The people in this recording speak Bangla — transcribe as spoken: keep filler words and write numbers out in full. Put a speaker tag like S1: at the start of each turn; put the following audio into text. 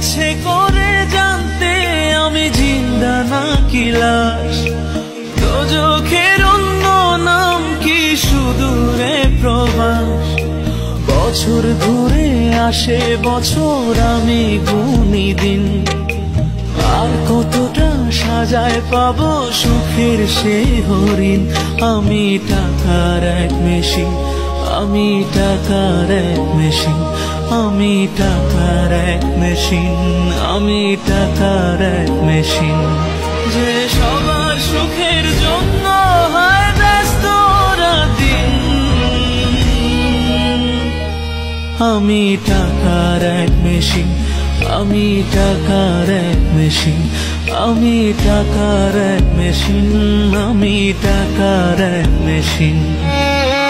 S1: ইচ্ছে করে জানতে আমি জিন্দা নাকি লাশ। দোজখের অন্য নাম কি সুদূরে প্রবাস। বছর ঘুরে আসে বছর আমি গুনি দিন, আর কতটা সাজায় পাবো সুখের সে হরিণ। আমি টাকার এক মেশিন, আমি টাকার এক মেশিন, আমি টাকার এক মেশিন, আমি টাকার এক মেশিন। যে সবার সুখের জন্য হয় ব্যস্ত রাতদিন। আমি টাকার এক মেশিন, আমি টাকার এক মেশিন, আমি টাকার এক মেশিন, আমি টাকার এক মেশিন।